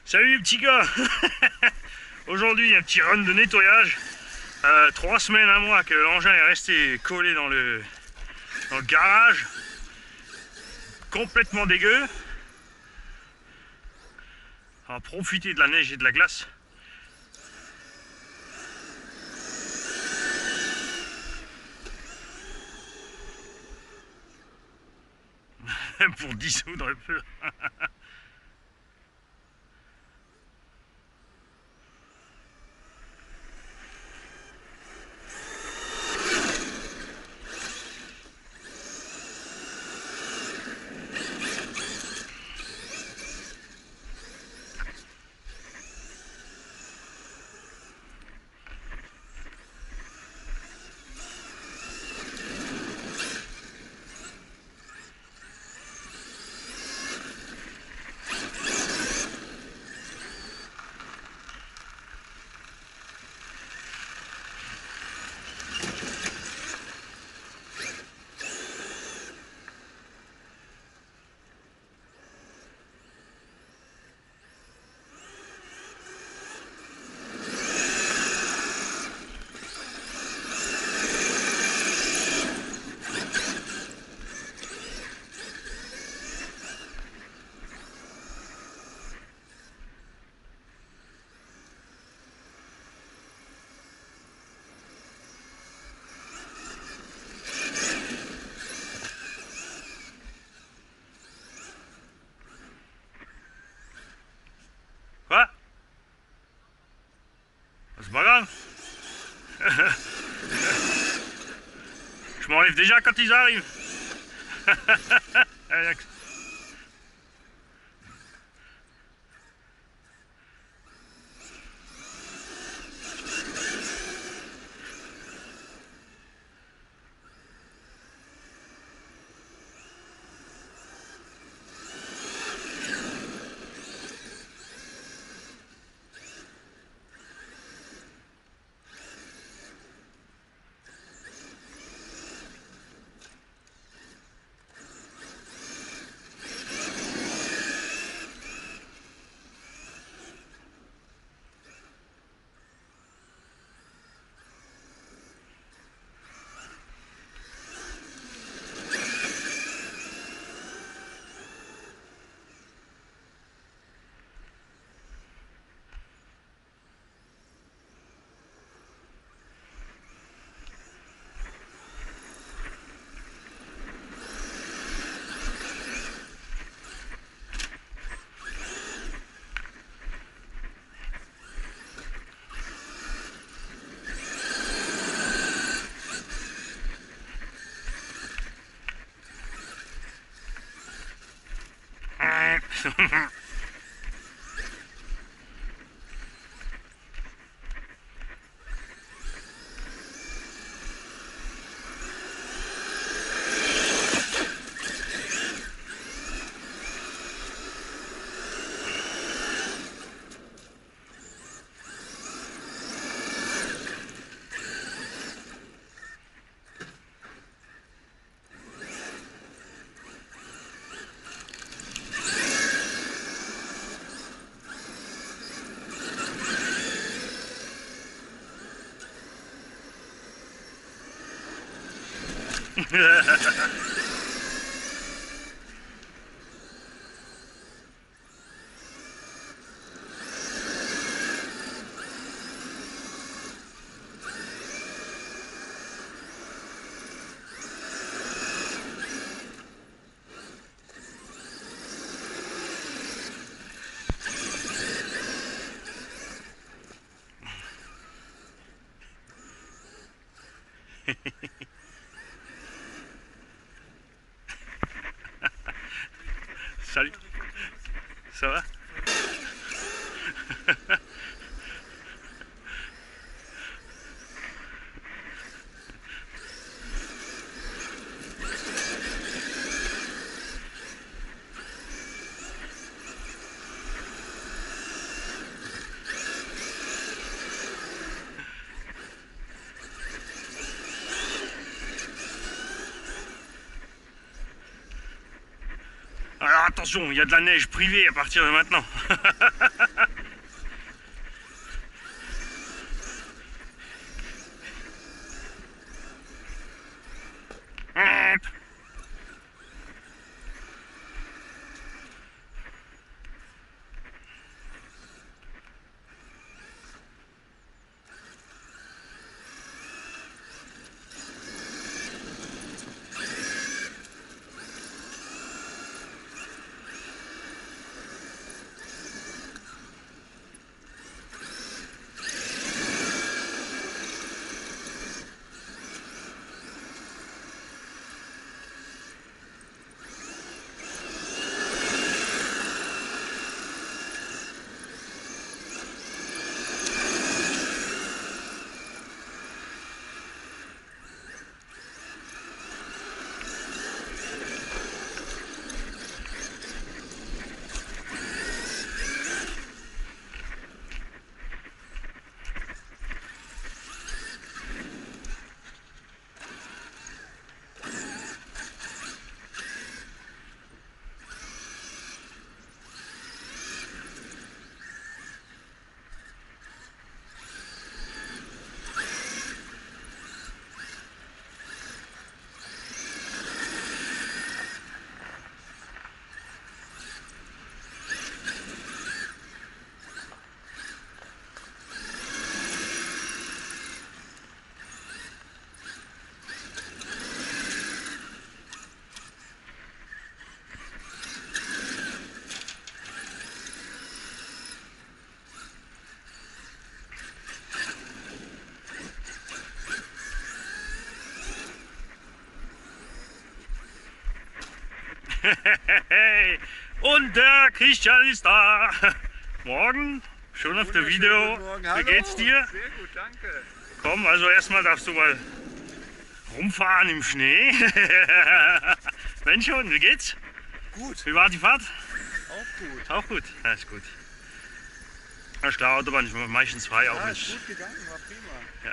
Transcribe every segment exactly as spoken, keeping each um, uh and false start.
Salut les petits gars. Aujourd'hui un petit run de nettoyage. euh, Trois semaines, un mois que l'engin est resté collé dans le, dans le garage. Complètement dégueu. On va profiter de la neige et de la glace. Pour dissoudre un peu. Quoi? C'est pas grave. Je m'enlève déjà quand ils arrivent. Salut. Ça va? Alors attention, il y a de la neige privée à partir de maintenant. Und der Christian ist da. Morgen, schon auf dem Video. Wie geht's dir? Sehr gut, danke. Komm, also erstmal darfst du mal rumfahren im Schnee. Wenn schon, wie geht's? Gut. Wie war die Fahrt? Auch gut. Auch gut? Ja, ist gut. Ja, ist klar, Autobahn ist meistens frei. Ja, auch ist nicht. gut gegangen, war prima. Ja.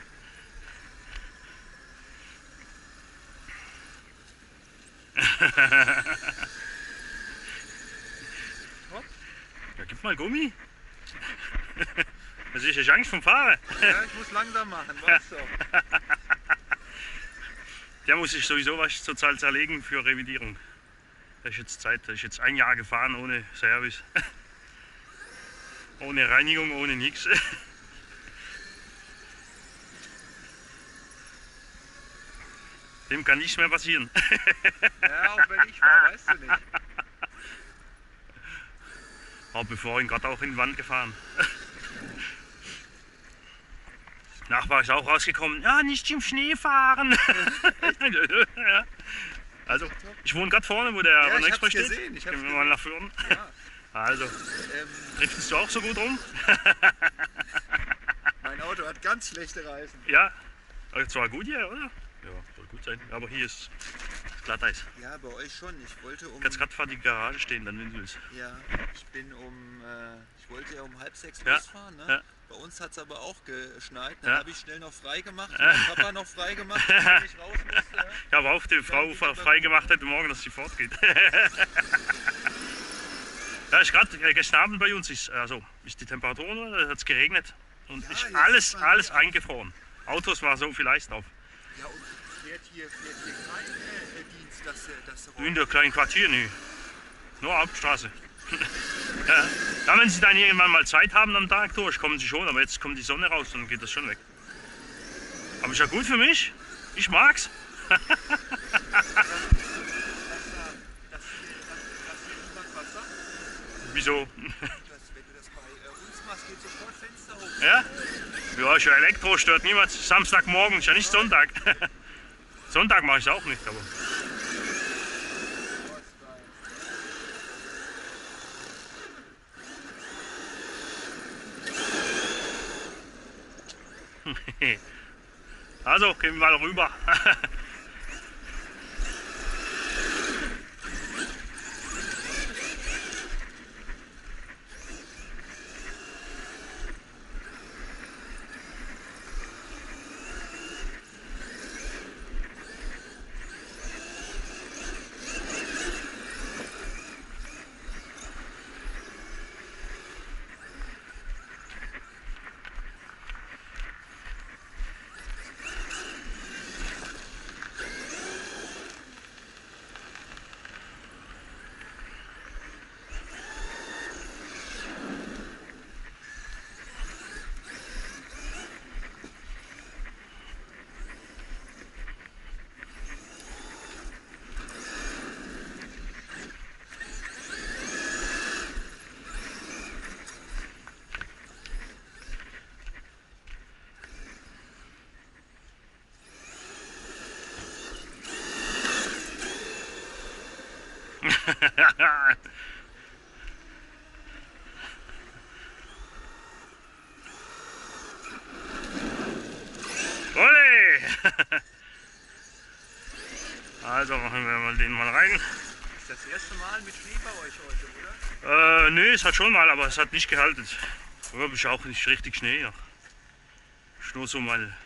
Ja, gib mal Gummi. Das ist ja Angst vom Fahren. Ja, ich muss langsam machen, weißt du. Der muss sich sowieso was total zerlegen für Revidierung. Das ist jetzt Zeit, das ist jetzt ein Jahr gefahren ohne Service. Ohne Reinigung, ohne nichts. Dem kann nichts mehr passieren. Ja, auch wenn ich war, weißt du nicht. Aber bevor ihn gerade auch in die Wand gefahren. Nach war ich auch rausgekommen, ja, nicht im Schnee fahren. Ja. Also, ich wohne gerade vorne, wo der Ja, Rhein ich Express hab's steht. gesehen, ich hab's Gehen wir gesehen. mal nach vorne. Ja. Also, Ähm, driftest du auch so gut rum? mein Auto hat ganz schlechte Reifen. Ja, aber zwar gut hier, oder? Ja, soll gut sein. Aber hier ist Glatteis. Ja, bei euch schon. Ich wollte um. Du kannst gerade vor die Garage stehen, dann wenn du willst. Ja, ich bin um. Äh, ich wollte ja um halb sechs Ja, losfahren. Ne? ja. Bei uns hat es aber auch geschneit. Dann Ja. habe ich schnell noch frei gemacht. Mein Papa noch frei gemacht, weil ich raus musste. Ja? Ich habe auch die Frau bin ich freigemacht heute Morgen, dass sie fortgeht. Ja, ist gerade gestern Abend bei uns ist, also ist die Temperatur, da hat es geregnet und Ja, ist jetzt alles, ist man alles hier- eingefroren. Autos war so viel Eis drauf. Ja, und fährt hier, fährt hier kein äh, Dienst, das, äh, das In der kleinen Quartier, nee. Nur Hauptstraße. Ja. Ja, wenn sie dann irgendwann mal Zeit haben am Tag durch, kommen sie schon, aber jetzt kommt die Sonne raus und dann geht das schon weg. Aber ist ja gut für mich. Ich mag's. Das, das, das, das hier niemand was sagt. Wieso? Das, wenn du das bei äh, uns machst, geht sofort Fenster hoch. Ja? Ja, ist ja Elektro, stört niemand. Samstagmorgen, ist ja nicht Sonntag. Sonntag mache ich es auch nicht, aber. Also, gehen wir mal rüber. Ole! Also machen wir mal den mal rein. Ist das erste Mal mit Schnee bei euch heute, oder? Äh, nö, es hat schon mal, aber es hat nicht gehalten. Früher habe ich auch nicht richtig Schnee. Ja. Nur so mal